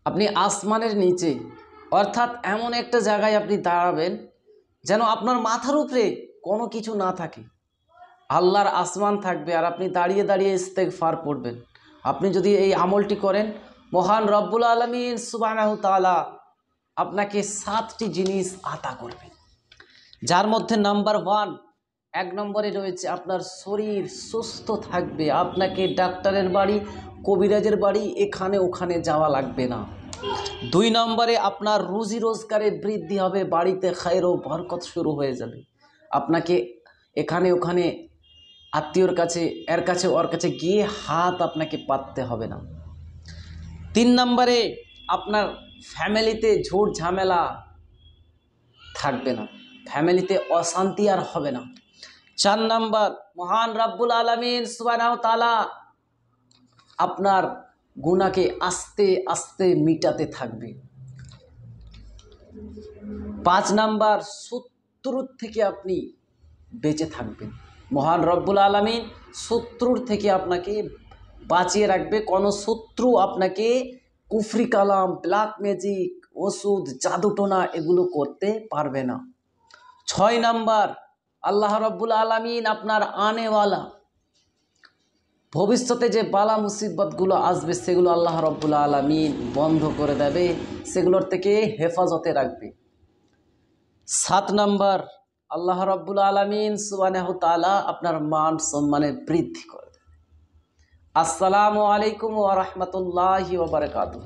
আপনি আসমানের নিচে অর্থাৎ এমন একটা জায়গায় আপনি দাঁড়াবেন যেন আপনার মাথার উপরে কোনো কিছু না থাকে, আল্লাহর আসমান থাকবে আর আপনি দাঁড়িয়ে দাঁড়িয়ে ইস্তেগফার পড়বেন। আপনি যদি এই আমলটি করেন, মহান রব্বুল আলামিন সুবহানাহু তাআলা আপনাকে 7টি জিনিস আতা করবে, যার মধ্যে নাম্বার 1 নম্বরে রয়েছে আপনার শরীর সুস্থ থাকবে। আপনাকে ডাক্তারের বাড়ি, কবিরাজের বাড়ি এখানে ওখানে যাওয়া লাগবে না। 2 নম্বরে আপনার রুজি রোজগারে বৃদ্ধি হবে, বাড়িতে খায়ের ও বরকত শুরু হয়ে যাবে। আপনাকে এখানে ওখানে আত্মীয়র কাছে এর কাছে ওর কাছে গিয়ে হাত আপনাকে পাততে হবে না। 3 নম্বরে আপনার ফ্যামিলিতে ঝুট ঝামেলা থাকবে না, ফ্যামিলিতে অশান্তি আর হবে না। 4 নম্বর, মহান রব্বুল আলামিন সুবহানাহু তাআলা আপনার গুনাহকে আস্তে আস্তে মিটাতে থাকবে। 5 নম্বর, শত্রুর থেকে আপনি বেঁচে থাকবেন। মহান রব্বুল আলামিন শত্রুর থেকে আপনাকে বাঁচিয়ে রাখবে। কোনো শত্রু আপনাকে কুফরি কালাম, ব্ল্যাক ম্যাজিক, ওষুধ, জাদুটোনা এগুলো করতে পারবে না। 6 নম্বর, আল্লাহ রব্বুল আলামিন আপনার আনেওয়ালা ভবিষ্যতে যে বালা মুসিবতগুলো আসবে সেগুলো আল্লাহ রব্বুল আলামিন বন্ধ করে দেবে, সেগুলোর থেকে হেফাজতে রাখবে। 7 নম্বর, আল্লাহ রব্বুল আলামিন সুবহানাহু তাআলা আপনার মান সম্মানে বৃদ্ধি করে দেবে। আসসালামু আলাইকুম ওয়া রাহমাতুল্লাহি ওয়া বারাকাতুহু।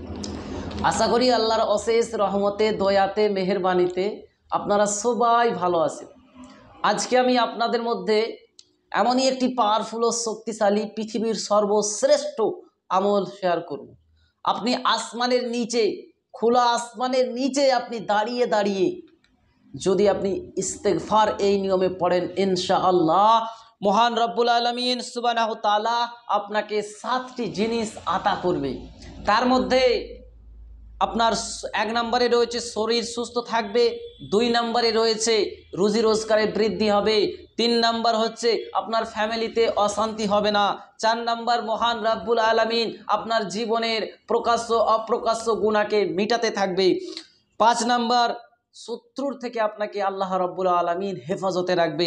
আশা করি আল্লাহর অশেষ রহমতে, দয়াতে, মেহেরবানিতে আপনারা সবাই ভালো আছেন। আজকে আমি আপনাদের মধ্যে এমনই একটি পাওয়ারফুল ও শক্তিশালী পৃথিবীর সর্বশ্রেষ্ঠ আমল শেয়ার করব। আপনি আসমানের নিচে, খোলা আসমানের নিচে আপনি দাঁড়িয়ে দাঁড়িয়ে যদি আপনি ইস্তেগফার এই নিয়মে পড়েন, ইনশাআল্লাহ মহান রব্বুল আলামিন সুবহানাহু তাআলা আপনাকে 7টি জিনিস আতা করবে। তার মধ্যে আপনার 1 নম্বরে রয়েছে শরীর সুস্থ থাকবে, 2 নম্বরে রয়েছে রুজি রোজগারে বৃদ্ধি হবে, 3 নম্বর হচ্ছে আপনার ফ্যামিলিতে অশান্তি হবে না, 4 নম্বর মহান রব্বুল আলামিন আপনার জীবনের প্রকাশ্য অপ্রকাশ্য গুনাহকে মিটাতে থাকবে, 5 নম্বর শত্রুর থেকে আপনাকে আল্লাহ রব্বুল আলামিন হেফাজতে রাখবে,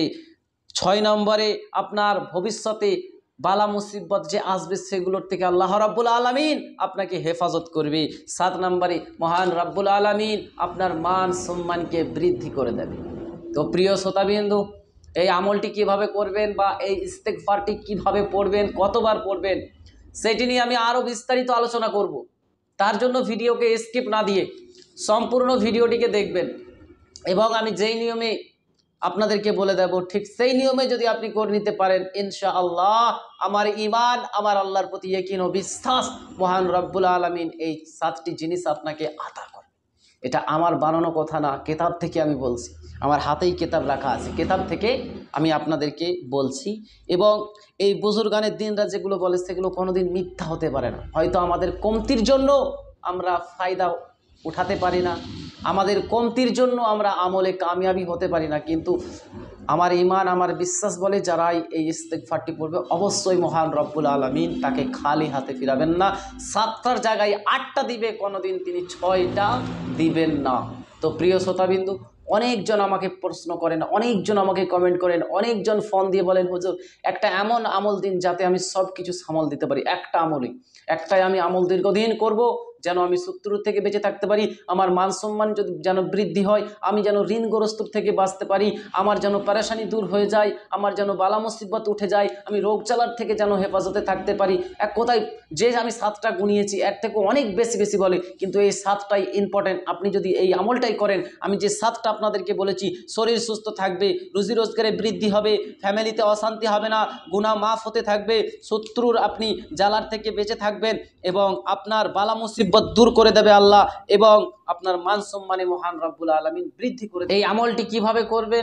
6 নম্বরে আপনার ভবিষ্যতে বালা মুসিবত যে আসবে সেগুলোর থেকে আল্লাহ রাব্বুল আলামিন আপনাকে হেফাজত করবে, 7 নম্বরে মহান রাব্বুল আলামিন আপনার মান সম্মানকে বৃদ্ধি করে দেবে। তো প্রিয় শ্রোতাবিন্দু, এই আমলটি কিভাবে করবেন বা এই ইস্তেগফারটি কিভাবে পড়বেন, কতবার পড়বেন, সেটি নিয়ে আমি আরও বিস্তারিত আলোচনা করব। তার জন্য ভিডিওকে স্কিপ না দিয়ে সম্পূর্ণ ভিডিওটিকে দেখবেন এবং আমি যেই নিয়মে আপনাদেরকে বলে দেব ঠিক সেই নিয়মে যদি আপনি করে নিতে পারেন, ইনশাআল্লাহ আমার ঈমান, আমার আল্লাহর প্রতি ইয়াকিন ও বিশ্বাস, মহান রব্বুল আলামিন এই 7টি জিনিস আপনাকে আতা করে। এটা আমার বানানো কথা না, কিতাব থেকে আমি বলছি, আমার হাতেই কিতাব রাখা আছে, কিতাব থেকে আমি আপনাদেরকে বলছি। এবং এই বুজুর্গানের দিনরা যেগুলো বলে সেগুলো কোনোদিন মিথ্যা হতে পারে না। হয়তো আমাদের কমতির জন্য আমরা ফায়দা উঠাতে পারি না, আমাদের কমতির জন্য আমরা আমলে কামিয়াবি হতে পারি না, কিন্তু আমার ঈমান, আমার বিশ্বাস বলে যারাই এই ইস্তেগফারটি পড়বে অবশ্যই মহান রব্বুল আলামিন তাকে খালি হাতে ফিরাবেন না। 7টার জায়গায় 8টা দিবে, কোনোদিন তিনি 6টা দিবেন না। তো প্রিয় শ্রোতাবিন্দু, অনেকজন আমাকে প্রশ্ন করেন, অনেকজন আমাকে কমেন্ট করেন, অনেকজন ফোন দিয়ে বলেন হুজুর একটা এমন আমল দিন যাতে আমি সব কিছু সামাল দিতে পারি। একটা আমলই, একটাই আমি আমল দীর্ঘদিন করব যেন আমি শত্রুর থেকে বেঁচে থাকতে পারি, আমার মান সম্মান যেন বৃদ্ধি হয়, আমি যেন ঋণগ্রস্ত থেকে বাঁচতে পারি, আমার যেন পেরেশানি দূর হয়ে যায়, আমার যেন বালা মুসিবত উঠে যায়, আমি রোগ জ্বালার থেকে যেন হেফাজতে থাকতে পারি। এক কথায় যে আমি 7টা গুনিয়েছি এর থেকে অনেক বেশি বেশি বলে, কিন্তু এই 7টাই ইম্পর্টেন্ট। আপনি যদি এই আমলটাই করেন, আমি যে 7টা আপনাদেরকে বলেছি, শরীর সুস্থ থাকবে, রুজি রোজগারে বৃদ্ধি হবে, ফ্যামিলিতে অশান্তি হবে না, গুনাহ মাফ হতে থাকবে, শত্রুর আপনি জ্বালার থেকে বেঁচে থাকবেন এবং আপনার বালা মুসিবত দূর করে দেবে আল্লাহ, এবং আপনার মান সম্মানে মহান রব্বুল আলামিন বৃদ্ধি করে। এই আমলটি কিভাবে করবেন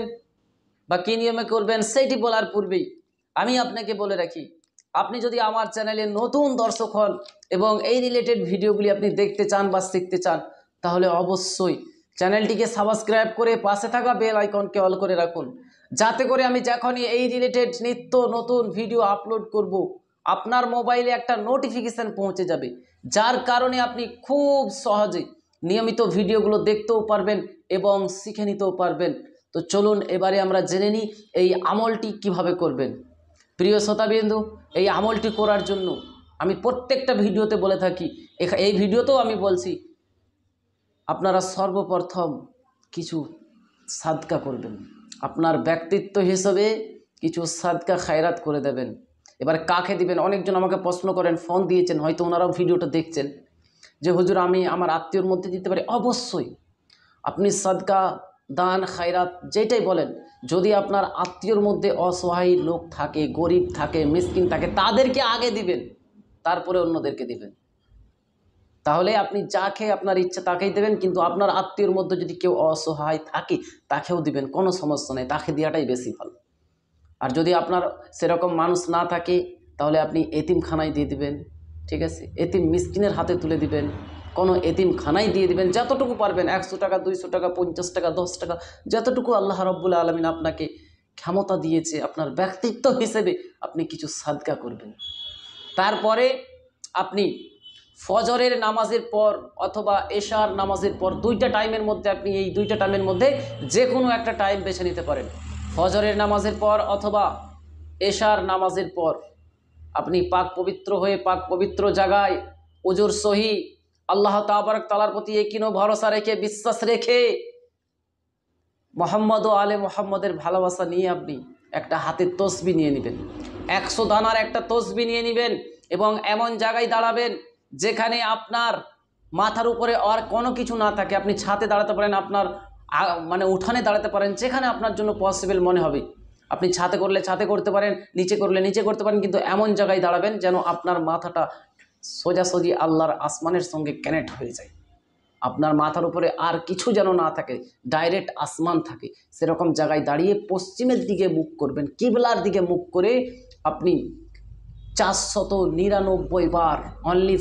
বা কি নিয়মে করবেন সেটি বলার পূর্বেই আমি আপনাকে বলে রাখি, আপনি যদি আমার চ্যানেলে নতুন দর্শক হন এবং এই রিলেটেড ভিডিওগুলি আপনি দেখতে চান বা শিখতে চান, তাহলে অবশ্যই চ্যানেলটিকে সাবস্ক্রাইব করে পাশে থাকা বেল আইকনকে অল করে রাখুন, যাতে করে আমি যখনই এই রিলেটেড নিত্য নতুন ভিডিও আপলোড করব আপনার মোবাইলে একটা নোটিফিকেশান পৌঁছে যাবে। যার কারণে আপনি খুব সহজে নিয়মিত ভিডিওগুলো দেখতেও পারবেন এবং শিখে নিতেও পারবেন। তো চলুন এবারে আমরা জেনে নিই এই আমলটি কিভাবে করবেন। প্রিয় শ্রোতাবিন্দু, এই আমলটি করার জন্য আমি প্রত্যেকটা ভিডিওতে বলে থাকি, এই ভিডিওতেও আমি বলছি, আপনারা সর্বপ্রথম কিছু সাদকা করবেন। আপনার ব্যক্তিত্ব হিসেবে কিছু সাদকা খায়রাত করে দেবেন। এবার কাকে দিবেন? অনেকজন আমাকে প্রশ্ন করেন, ফোন দিয়েছেন, হয়তো ওনারাও ভিডিওটা দেখছেন যে হুজুর আমি আমার আত্মীয়র মধ্যে দিতে পারি। অবশ্যই আপনি সাদকা, দান, খায়রাত যেটাই বলেন, যদি আপনার আত্মীয়র মধ্যে অসহায় লোক থাকে, গরিব থাকে, মিসকিন থাকে, তাদেরকে আগে দিবেন, তারপরে অন্যদেরকে দিবেন। তাহলে আপনি যা খেয়ে আপনার ইচ্ছা তাকেই দেবেন, কিন্তু আপনার আত্মীয়র মধ্যে যদি কেউ অসহায় থাকে তাকেও দিবেন, কোনো সমস্যা নেই, তাকে দেওয়াটাই বেশি ভালো। আর যদি আপনার সেরকম মানুষ না থাকে তাহলে আপনি এতিমখানায় দিয়ে দিবেন, ঠিক আছে? এতিম মিসকিনের হাতে তুলে দিবেন, কোনো এতিমখানায় দিয়ে দিবেন, যতটুকু পারবেন, 100 টাকা, 200 টাকা, 50 টাকা, 10 টাকা, যতটুকু আল্লাহ রাব্বুল আলামিন আপনাকে ক্ষমতা দিয়েছে, আপনার ব্যক্তিত্ব হিসেবে আপনি কিছু সাদকা করবেন। তারপরে আপনি ফজরের নামাজের পর অথবা এশার নামাজের পর, দুইটা টাইমের মধ্যে, আপনি এই দুইটা টাইমের মধ্যে যে কোনো একটা টাইম বেছে নিতে পারেন। ফজরের নামাজের পর অথবা এশার নামাজের পর আপনি পাক পবিত্র হয়ে, পাক পবিত্র জায়গায় ওজুর সহি, আল্লাহ তাবারক তাআলার প্রতি ইকিন ও ভরসা রেখে, বিশ্বাস রেখে, মোহাম্মদ ও আলে মোহাম্মদের ভালোবাসা নিয়ে আপনি একটা হাতের তসবিহ নিয়ে নেবেন, 100 দানার একটা তসবিহ নিয়ে নেবেন এবং এমন জায়গায় দাঁড়াবেন যেখানে আপনার মাথার উপরে আর কোনো কিছু না থাকে। আপনি ছাদে দাঁড়াতে পারেন, আপনার মানে উঠানে দাঁড়াতে পারেন, যেখানে আপনার জন্য পসিবল মনে হবে। আপনি ছাদে করলে ছাদে করতে পারেন, নিচে করলে নিচে করতে পারেন, কিন্তু এমন জায়গায় দাঁড়াবেন যেন আপনার মাথাটা সোজাসুজি আল্লাহর আসমানের সঙ্গে কানেক্ট হয়ে যায়। আপনার মাথার উপরে আর কিছু যেন না থাকে, ডাইরেক্ট আসমান থাকে, সেরকম জায়গায় দাঁড়িয়ে পশ্চিমের দিকে মুখ করবেন, কিবলার দিকে মুখ করে আপনি 499 বার, অনলি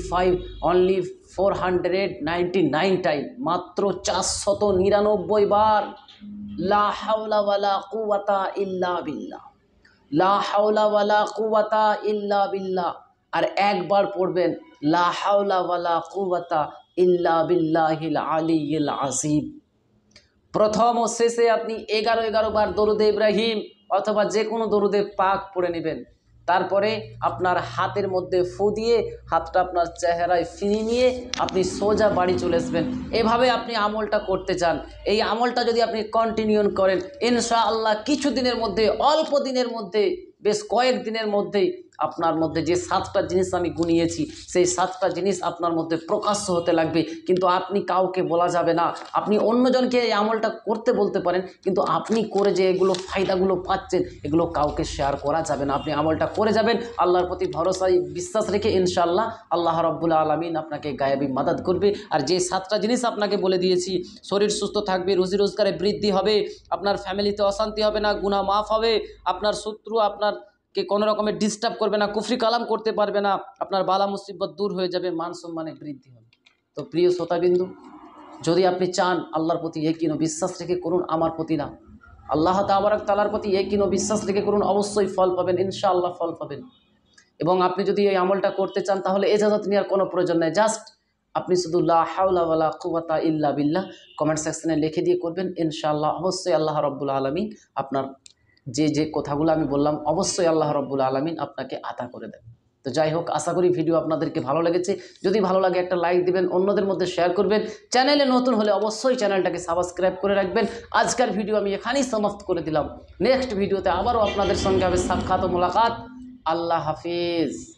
499 টাইম, মাত্র 499 বার লা হাওলা ওয়ালা কুওয়াতা ইল্লা বিল্লাহ, লা হাওলা ওয়ালা কুওয়াতা ইল্লা বিল্লাহ। আর একবার পড়বেন লা হাওলা ওয়ালা কুওয়াতা ইল্লা বিল্লাহিল আলিয়্যিল আযীম। প্রথম ও শেষে আপনি 11 বার দরুদে ইব্রাহিম অথবা যে কোনো দরুদে পাক পড়ে নেবেন। তারপরে আপনার হাতের মধ্যে ফু দিয়ে হাতটা আপনার চেহারায় ফিরিয়ে নিয়ে আপনি সোজা বাড়ি চলে আসবেন। এভাবে আপনি আমলটা করতে চান। এই আমলটা যদি আপনি কন্টিনিউ করেন, ইনশাআল্লাহ কিছু দিনের মধ্যে, অল্প দিনের মধ্যে, বেশ কয়েক দিনের মধ্যেই আপনার মধ্যে যে 7টা জিনিস আমি গুনিয়েছি, সেই 7টা জিনিস আপনার মধ্যে প্রকাশ্য হতে লাগবে। কিন্তু আপনি কাউকে বলা যাবে না। আপনি অন্যজনকে এই আমলটা করতে বলতে পারেন, কিন্তু আপনি করে যে এগুলো ফায়দাগুলো পাচ্ছেন, এগুলো কাউকে শেয়ার করা যাবে না। আপনি আমলটা করে যাবেন আল্লাহর প্রতি ভরসায় বিশ্বাস রেখে, ইনশাআল্লাহ আল্লাহ রাব্বুল আলামিন আপনাকে গায়েবী মাদাদ করবে। আর যে 7টা জিনিস আপনাকে বলে দিয়েছি, শরীর সুস্থ থাকবে, রুজি রোজগারে বৃদ্ধি হবে, আপনার ফ্যামিলিতে অশান্তি হবে না, গুনাহ মাফ হবে, আপনার শত্রু আপনারকে কোনো রকমের ডিস্টার্ব করবে না, কুফরি কালাম করতে পারবে না, আপনার বালা মুসিবত দূর হয়ে যাবে, মান সম্মানে বৃদ্ধি হবে। তো প্রিয় শ্রোতাবিন্দু, যদি আপনি চান আল্লাহর প্রতি ইকিন ও বিশ্বাস রেখে করুন, আমার প্রতি না, আল্লাহ তাবারক তাআলার প্রতি ইকিন ও বিশ্বাস রেখে করুন, অবশ্যই ফল পাবেন, ইনশাআল্লাহ ফল পাবেন। এবং আপনি যদি এই আমলটা করতে চান তাহলে ইজাজত নেওয়ার কোনো প্রয়োজন নেই, জাস্ট আপনি শুধু লা হাওলা ওয়ালা কুওয়াতা ইল্লা বিল্লাহ কমেন্ট সেকশনে লিখে দিয়ে করবেন। ইনশাআল্লাহ অবশ্যই আল্লাহ রাব্বুল আলামিন আপনার যে কথাগুলো আমি বললাম, অবশ্যই আল্লাহ রাব্বুল আলামিন আপনাকে আতা করে দেন। তো যাই হোক, আশা করি ভিডিও আপনাদেরকে ভালো লেগেছে। যদি ভালো লাগে একটা লাইক দিবেন, অন্যদের মধ্যে শেয়ার করবেন। চ্যানেলে নতুন হলে অবশ্যই চ্যানেলটাকে সাবস্ক্রাইব করে রাখবেন। আজকের ভিডিও আমি এখানেই সমাপ্ত করে দিলাম। নেক্সট ভিডিওতে আবারও আপনাদের সঙ্গে হবে সাক্ষাৎ ও মোলাকাত। আল্লাহ হাফিজ।